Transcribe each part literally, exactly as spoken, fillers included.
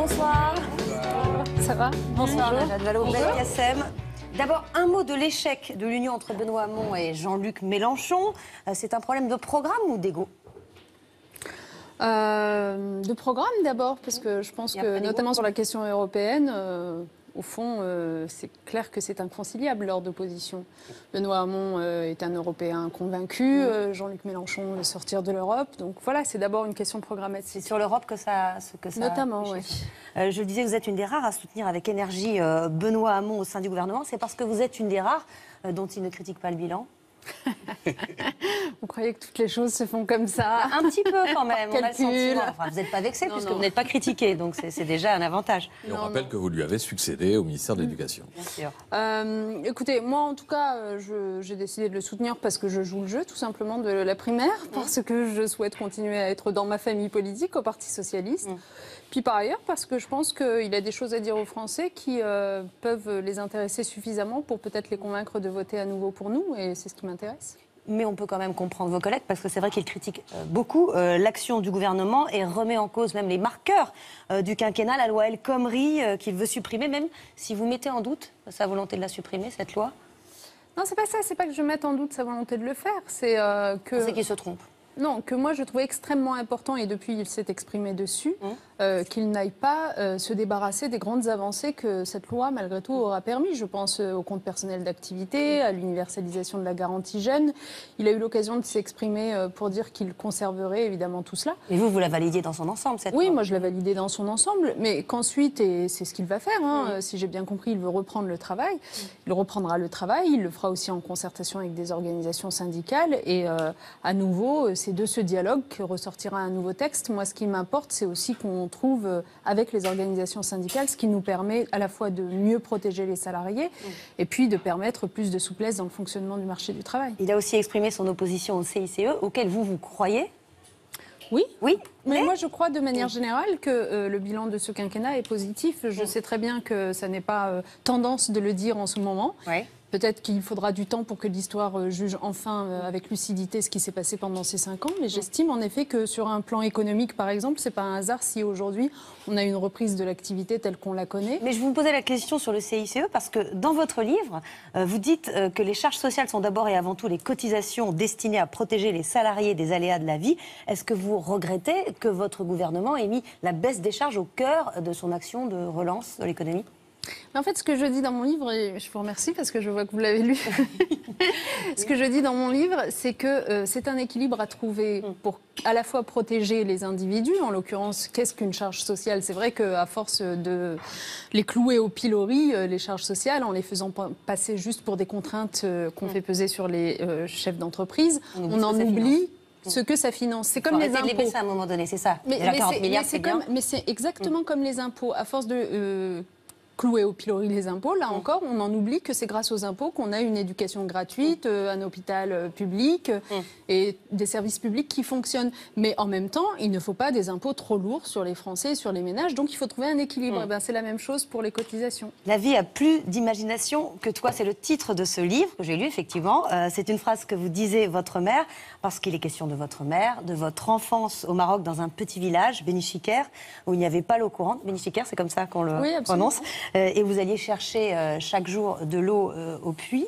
Bonsoir. Bonsoir. Ça va? Bonsoir, Najat Vallaud-Belkacem. D'abord, un mot de l'échec de l'union entre Benoît Hamon et Jean-Luc Mélenchon. C'est un problème de programme ou d'ego? euh, De programme d'abord, parce que je pense que, notamment sur la question européenne, euh, au fond, euh, c'est clair que c'est inconciliable leur d'opposition. Benoît Hamon euh, est un Européen convaincu, euh, Jean-Luc Mélenchon veut sortir de l'Europe. Donc voilà, c'est d'abord une question programmatique. C'est sur l'Europe que ça, que ça... Notamment, oui. Euh, je le disais, vous êtes une des rares à soutenir avec énergie euh, Benoît Hamon au sein du gouvernement. C'est parce que vous êtes une des rares euh, dont il ne critique pas le bilan? Vous croyez que toutes les choses se font comme ça? Un petit peu quand même, on a le sentiment. Enfin, vous n'êtes pas vexé non, puisque non. vous n'êtes pas critiqué, donc c'est déjà un avantage. Et on non, rappelle non. que vous lui avez succédé au ministère de l'Éducation. Bien sûr. Euh, écoutez, moi en tout cas, j'ai décidé de le soutenir parce que je joue le jeu tout simplement de la primaire, parce que je souhaite continuer à être dans ma famille politique, au Parti Socialiste. Mmh. Puis par ailleurs, parce que je pense qu'il a des choses à dire aux Français qui euh, peuvent les intéresser suffisamment pour peut-être les convaincre de voter à nouveau pour nous, et c'est ce qui m'intéresse. Mais on peut quand même comprendre vos collègues, parce que c'est vrai qu'ils critiquent beaucoup euh, l'action du gouvernement et remet en cause même les marqueurs euh, du quinquennat, la loi El Khomri euh, qu'il veut supprimer, même si vous mettez en doute sa volonté de la supprimer, cette loi. Non, c'est pas ça, c'est pas que je mette en doute sa volonté de le faire, c'est euh, que... C'est qu'il se trompe. Non, que moi je trouvais extrêmement important, et depuis il s'est exprimé dessus, mmh. euh, qu'il n'aille pas euh, se débarrasser des grandes avancées que cette loi malgré tout aura permis. Je pense euh, au compte personnel d'activité, à l'universalisation de la garantie jeune. Il a eu l'occasion de s'exprimer euh, pour dire qu'il conserverait évidemment tout cela. Et vous, vous la validiez dans son ensemble, cette Oui, loi? moi je la validée dans son ensemble, mais qu'ensuite, et c'est ce qu'il va faire, hein, mmh. si j'ai bien compris, il veut reprendre le travail. Mmh. Il reprendra le travail, il le fera aussi en concertation avec des organisations syndicales, et euh, à nouveau, c'est de ce dialogue que ressortira un nouveau texte. Moi, ce qui m'importe, c'est aussi qu'on trouve avec les organisations syndicales ce qui nous permet à la fois de mieux protéger les salariés mmh. et puis de permettre plus de souplesse dans le fonctionnement du marché du travail. Il a aussi exprimé son opposition au C I C E, auquel vous, vous croyez? Oui, oui, mais, mais moi je crois de manière générale que euh, le bilan de ce quinquennat est positif. Je mmh. sais très bien que ça n'est pas euh, tendance de le dire en ce moment. Oui. Peut-être qu'il faudra du temps pour que l'histoire juge enfin euh, avec lucidité ce qui s'est passé pendant ces cinq ans. Mais j'estime en effet que sur un plan économique, par exemple, c'est pas un hasard si aujourd'hui on a une reprise de l'activité telle qu'on la connaît. Mais je vous posais la question sur le C I C E parce que dans votre livre, euh, vous dites euh, que les charges sociales sont d'abord et avant tout les cotisations destinées à protéger les salariés des aléas de la vie. Est-ce que vous regrettez que votre gouvernement ait mis la baisse des charges au cœur de son action de relance de l'économie ? Mais en fait, ce que je dis dans mon livre, et je vous remercie parce que je vois que vous l'avez lu, ce que je dis dans mon livre, c'est que euh, c'est un équilibre à trouver pour à la fois protéger les individus, en l'occurrence, qu'est-ce qu'une charge sociale? C'est vrai qu'à force de les clouer au pilori, euh, les charges sociales, en les faisant passer juste pour des contraintes euh, qu'on fait peser sur les euh, chefs d'entreprise, on, on en oublie ce que ça finance. C'est comme les impôts. Les baisser à un moment donné, c'est ça. Mais, mais c'est mais c'est exactement mmh. comme les impôts. À force de... Euh, clouer au pilori les impôts, là encore, on en oublie que c'est grâce aux impôts qu'on a une éducation gratuite, euh, un hôpital euh, public euh, mm. et des services publics qui fonctionnent. Mais en même temps, il ne faut pas des impôts trop lourds sur les Français et sur les ménages, donc il faut trouver un équilibre. Mm. Et ben, c'est la même chose pour les cotisations. La vie a plus d'imagination que toi, c'est le titre de ce livre que j'ai lu, effectivement. Euh, c'est une phrase que vous disait votre mère, parce qu'il est question de votre mère, de votre enfance au Maroc, dans un petit village, Benichiker, où il n'y avait pas l'eau courante. Benichiker, c'est comme ça qu'on le oui, prononce. Euh, et vous alliez chercher euh, chaque jour de l'eau euh, au puits.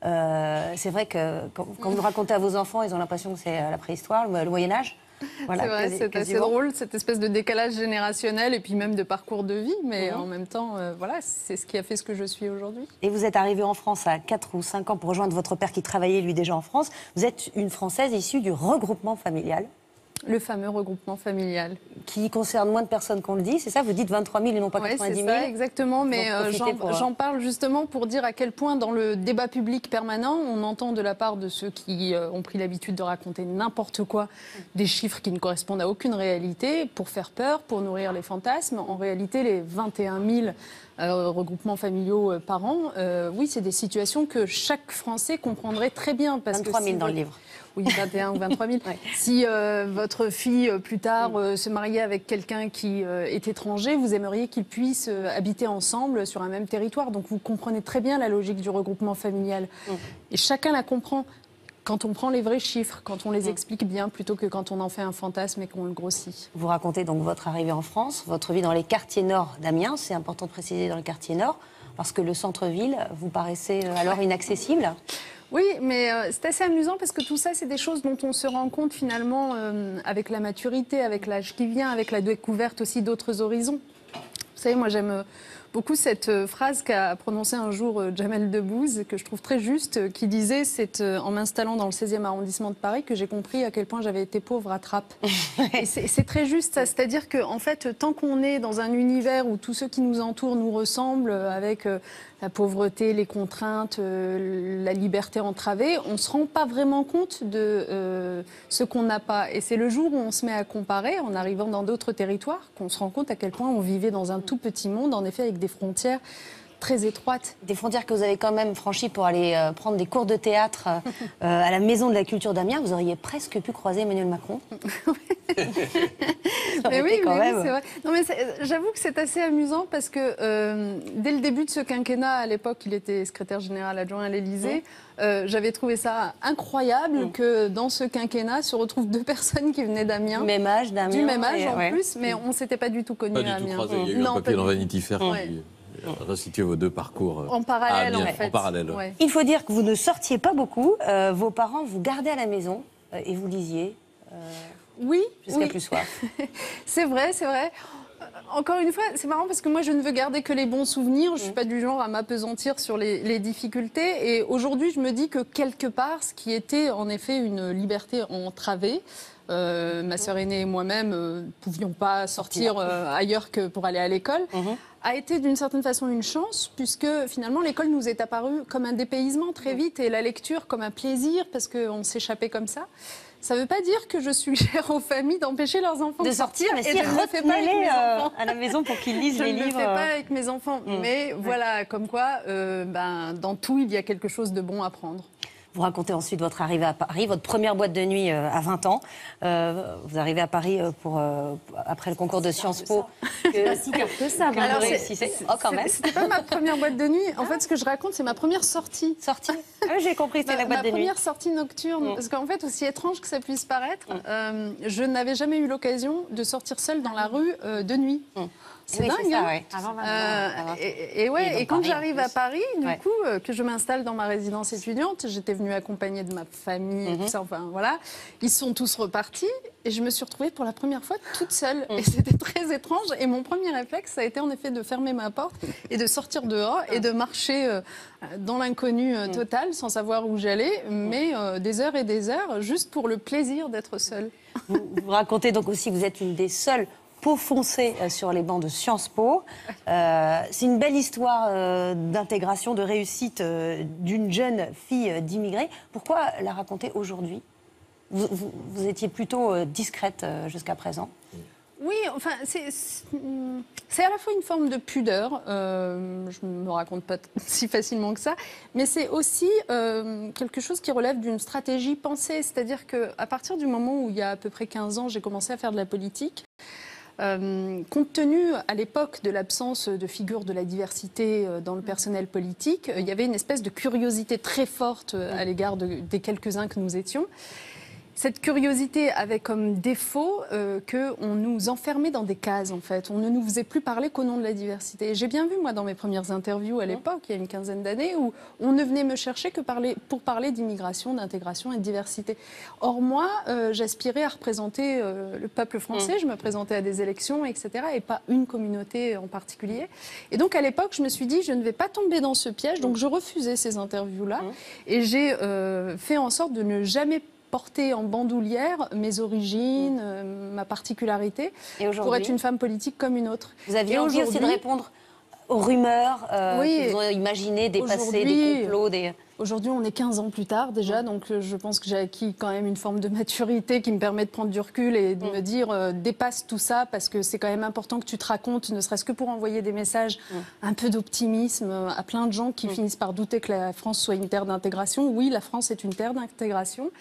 Euh, c'est vrai que quand, quand vous racontez à vos enfants, ils ont l'impression que c'est la préhistoire, le, le Moyen-Âge. Voilà, c'est vrai, c'est assez drôle, cette espèce de décalage générationnel et puis même de parcours de vie. Mais mmh. en même temps, euh, voilà, c'est ce qui a fait ce que je suis aujourd'hui. Et vous êtes arrivée en France à quatre ou cinq ans pour rejoindre votre père qui travaillait, lui, déjà en France. Vous êtes une Française issue du regroupement familial. Le fameux regroupement familial. Qui concerne moins de personnes qu'on le dit, c'est ça? Vous dites vingt-trois mille et non pas quatre-vingt-dix mille? Oui, c'est ça, exactement. Mais euh, j'en pour... parle justement pour dire à quel point, dans le débat public permanent, on entend de la part de ceux qui euh, ont pris l'habitude de raconter n'importe quoi, des chiffres qui ne correspondent à aucune réalité, pour faire peur, pour nourrir les fantasmes. En réalité, les vingt et un mille euh, regroupements familiaux euh, par an, euh, oui, c'est des situations que chaque Français comprendrait très bien. Parce vingt-trois mille que dans le livre. Oui, vingt et un ou vingt-trois mille. Ouais. Si euh, votre fille, euh, plus tard, euh, se mariait avec quelqu'un qui euh, est étranger, vous aimeriez qu'ils puissent euh, habiter ensemble sur un même territoire. Donc vous comprenez très bien la logique du regroupement familial. Mm. Et chacun la comprend. quand on prend les vrais chiffres, quand on les explique bien, plutôt que quand on en fait un fantasme et qu'on le grossit. Vous racontez donc votre arrivée en France, votre vie dans les quartiers nord d'Amiens. C'est important de préciser dans le quartier nord, parce que le centre-ville vous paraissait alors inaccessible. Oui, mais euh, c'est assez amusant parce que tout ça, c'est des choses dont on se rend compte finalement euh, avec la maturité, avec l'âge qui vient, avec la découverte aussi d'autres horizons. Vous savez, moi j'aime beaucoup cette phrase qu'a prononcée un jour Jamel Debbouze, que je trouve très juste, qui disait « C'est en m'installant dans le seizième arrondissement de Paris que j'ai compris à quel point j'avais été pauvre à Trappes ». Et c'est très juste, ça. C'est-à-dire qu'en fait, tant qu'on est dans un univers où tous ceux qui nous entourent nous ressemblent, avec la pauvreté, les contraintes, la liberté entravée, on ne se rend pas vraiment compte de euh, ce qu'on n'a pas. Et c'est le jour où on se met à comparer, en arrivant dans d'autres territoires, qu'on se rend compte à quel point on vivait dans un tout petit monde, en effet, avec des frontières très étroites. Des frontières que vous avez quand même franchies pour aller euh, prendre des cours de théâtre euh, à la Maison de la Culture d'Amiens. Vous auriez presque pu croiser Emmanuel Macron. Mais oui, quand mais même. oui, c'est vrai. Non, mais j'avoue que c'est assez amusant parce que euh, dès le début de ce quinquennat, à l'époque, il était secrétaire général adjoint à l'Élysée. Mmh. Euh, J'avais trouvé ça incroyable mmh. que dans ce quinquennat se retrouvent deux personnes qui venaient d'Amiens. Du même âge, d'Amiens. Du même âge et, en ouais. plus, mais on ne s'était pas du tout connus Pas du à tout Amiens. croisé. Il y a eu non, un papier dans du... Vanity Fair ouais. qui restituait vos deux parcours. En parallèle, Amiens, en fait. En parallèle. Ouais. Il faut dire que vous ne sortiez pas beaucoup. Euh, vos parents vous gardaient à la maison euh, et vous lisiez. Euh, oui. Jusqu'à oui. plus soif. C'est vrai, c'est vrai. Encore une fois, c'est marrant parce que moi, je ne veux garder que les bons souvenirs. Je ne suis pas du genre à m'apesantir sur les, les difficultés. Et aujourd'hui, je me dis que quelque part, ce qui était en effet une liberté entravée, euh, ma sœur aînée et moi-même ne euh, pouvions pas sortir euh, ailleurs que pour aller à l'école, mmh. a été d'une certaine façon une chance, puisque finalement, l'école nous est apparue comme un dépaysement très vite et la lecture comme un plaisir, parce qu'on s'échappait comme ça. Ça ne veut pas dire que je suggère aux familles d'empêcher leurs enfants de, de sortir, mais et si je ne le fais pas avec mes euh, enfants. à la maison pour qu'ils lisent je les livres. Je ne livres. le fais pas avec mes enfants, mmh. mais mmh. voilà, comme quoi, euh, ben, dans tout, il y a quelque chose de bon à prendre. Vous racontez ensuite votre arrivée à Paris, votre première boîte de nuit euh, à vingt ans. Euh, vous arrivez à Paris euh, pour, euh, après le concours de Sciences Po. C'est pas si tard que ça. Alors, c'est oh, quand même. C'était pas ma première boîte de nuit. En fait, ce que je raconte, c'est ma première sortie. Sortie ah, j'ai compris, c'était la boîte ma de nuit. Ma première sortie nocturne. Mmh. Parce qu'en fait, aussi étrange que ça puisse paraître, mmh. euh, je n'avais jamais eu l'occasion de sortir seule dans la rue euh, de nuit. Mmh. C'est oui, dingue, ça, hein ouais. Avant euh, et, et, ouais, et, et quand j'arrive à Paris, du ouais. coup, euh, que je m'installe dans ma résidence étudiante, j'étais venue accompagnée de ma famille, mm-hmm. et tout ça, enfin voilà, ils sont tous repartis et je me suis retrouvée pour la première fois toute seule. Mm. Et c'était très étrange. Et mon premier réflexe, ça a été en effet de fermer ma porte et de sortir dehors et de marcher euh, dans l'inconnu euh, total, sans savoir où j'allais, mais euh, des heures et des heures, juste pour le plaisir d'être seule. Vous, vous racontez donc aussi que vous êtes une des seules peau foncée sur les bancs de Sciences Po. Euh, c'est une belle histoire euh, d'intégration, de réussite euh, d'une jeune fille d'immigrés. Pourquoi la raconter aujourd'hui ? vous, vous, vous étiez plutôt euh, discrète euh, jusqu'à présent. Oui, enfin, c'est à la fois une forme de pudeur, euh, je ne me raconte pas si facilement que ça, mais c'est aussi euh, quelque chose qui relève d'une stratégie pensée, c'est-à-dire qu'à partir du moment où, il y a à peu près quinze ans, j'ai commencé à faire de la politique, Euh, compte tenu à l'époque de l'absence de figure de la diversité euh, dans le personnel politique, euh, il y avait une espèce de curiosité très forte euh, à l'égard de, des quelques-uns que nous étions. Cette curiosité avait comme défaut euh, qu'on nous enfermait dans des cases, en fait. On ne nous faisait plus parler qu'au nom de la diversité. Et j'ai bien vu, moi, dans mes premières interviews à l'époque, il y a une quinzaine d'années, où on ne venait me chercher que parler, pour parler d'immigration, d'intégration et de diversité. Or, moi, euh, j'aspirais à représenter euh, le peuple français. Je me présentais à des élections, et cetera, et pas une communauté en particulier. Et donc, à l'époque, je me suis dit, je ne vais pas tomber dans ce piège. Donc, je refusais ces interviews-là. Et j'ai euh, fait en sorte de ne jamais porter en bandoulière mes origines, mmh. euh, ma particularité, pour être une femme politique comme une autre. Vous aviez envie aussi de répondre aux rumeurs euh, oui, qui vous ont imaginé des passés, des complots, des... Aujourd'hui, on est quinze ans plus tard déjà, donc je pense que j'ai acquis quand même une forme de maturité qui me permet de prendre du recul et de mmh. me dire euh, dépasse tout ça, parce que c'est quand même important que tu te racontes, ne serait-ce que pour envoyer des messages, mmh. un peu d'optimisme à plein de gens qui mmh. finissent par douter que la France soit une terre d'intégration. Oui, la France est une terre d'intégration.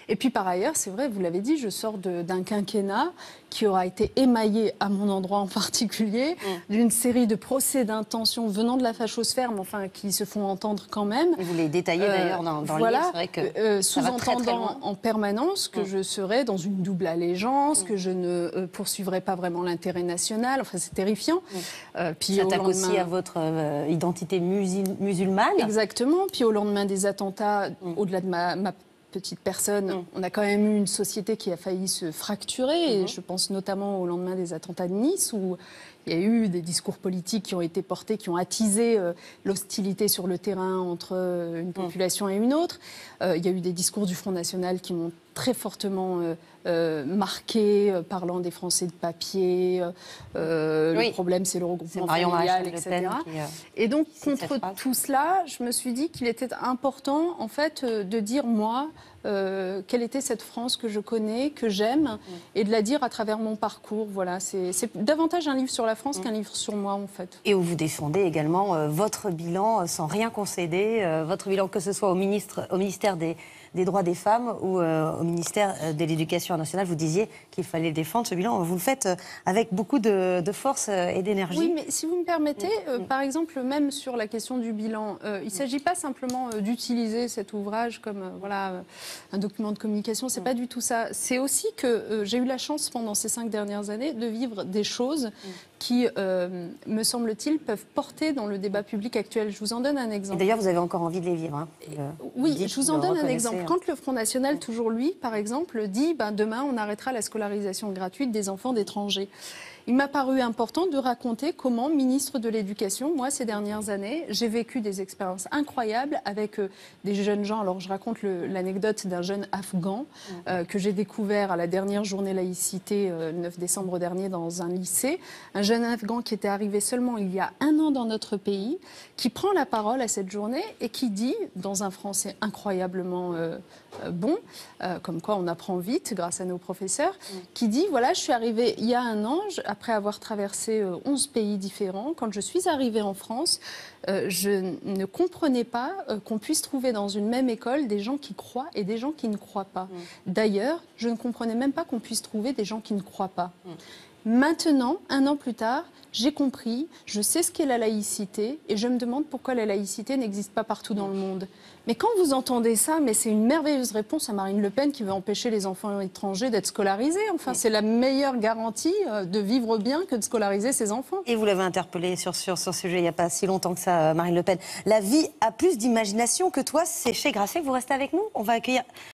Et puis par ailleurs, c'est vrai, vous l'avez dit, je sors de- d'un quinquennat qui aura été émaillé, à mon endroit en particulier, mmh. d'une série de procès d'intention venant de la fachosphère, mais enfin qui se font entendre quand même. Vous les détaillez euh, d'ailleurs dans, dans voilà, le livre, c'est vrai que euh, ça va très, très sous-entendant loin. en permanence que mmh. je serais dans une double allégeance, mmh. que je ne euh, poursuivrai pas vraiment l'intérêt national. Enfin, c'est terrifiant. Mmh. Euh, puis ça attaque lendemain... aussi à votre euh, identité musul musulmane. Exactement. Puis au lendemain des attentats, mmh. au-delà de ma, ma petite personne, mmh. on a quand même eu une société qui a failli se fracturer. Mmh. Et je pense notamment au lendemain des attentats de Nice, où il y a eu des discours politiques qui ont été portés, qui ont attisé euh, l'hostilité sur le terrain entre euh, une population mmh. et une autre. Euh, il y a eu des discours du Front National qui m'ont très fortement euh, euh, marqué, euh, parlant des Français de papier. Euh, oui. Le problème, c'est le regroupement familial, et cetera. Qui, euh, et donc, contre tout cela, je me suis dit qu'il était important, en fait, euh, de dire, moi, Euh, quelle était cette France que je connais, que j'aime, mmh. et de la dire à travers mon parcours. Voilà, c'est davantage un livre sur la France mmh. qu'un livre sur moi, en fait. Et où vous défendez également euh, votre bilan euh, sans rien concéder, euh, votre bilan que ce soit au, ministre, au ministère des, des droits des femmes ou euh, au ministère de l'Éducation nationale. Vous disiez qu'il fallait défendre ce bilan. Vous le faites euh, avec beaucoup de, de force euh, et d'énergie. Oui, mais si vous me permettez, mmh. euh, mmh. par exemple, même sur la question du bilan, euh, il ne mmh. s'agit pas simplement euh, d'utiliser cet ouvrage comme... Euh, voilà. Euh, un document de communication, c'est mmh. pas du tout ça. C'est aussi que euh, j'ai eu la chance pendant ces cinq dernières années de vivre des choses mmh. qui, euh, me semble-t-il, peuvent porter dans le débat public actuel. Je vous en donne un exemple. D'ailleurs, vous avez encore envie de les vivre. Hein. Euh, oui, je vous en donne un exemple. Quand le Front National, mmh. toujours lui, par exemple, dit ben, demain on arrêtera la scolarisation gratuite des enfants d'étrangers. Il m'a paru important de raconter comment, ministre de l'Éducation, moi, ces dernières années, j'ai vécu des expériences incroyables avec euh, des jeunes gens. Alors, je raconte l'anecdote d'un jeune Afghan mmh. euh, que j'ai découvert à la dernière journée laïcité, euh, le neuf décembre dernier, dans un lycée. Un jeune Afghan qui était arrivé seulement il y a un an dans notre pays, qui prend la parole à cette journée et qui dit, dans un français incroyablement euh, euh, bon, euh, comme quoi on apprend vite grâce à nos professeurs, mmh. qui dit, voilà, je suis arrivé il y a un an, je, après avoir traversé onze pays différents, quand je suis arrivée en France, euh, je ne comprenais pas euh, qu'on puisse trouver dans une même école des gens qui croient et des gens qui ne croient pas. Mmh. D'ailleurs, je ne comprenais même pas qu'on puisse trouver des gens qui ne croient pas. Mmh. Maintenant, un an plus tard, j'ai compris, je sais ce qu'est la laïcité et je me demande pourquoi la laïcité n'existe pas partout dans le monde. Mais quand vous entendez ça, mais c'est une merveilleuse réponse à Marine Le Pen qui veut empêcher les enfants étrangers d'être scolarisés. Enfin, c'est la meilleure garantie de vivre bien que de scolariser ses enfants. Et vous l'avez interpellée sur, sur, sur ce sujet il n'y a pas si longtemps que ça, Marine Le Pen. La vie a plus d'imagination que toi. C'est chez Grasset que vous restez avec nous. On va accueillir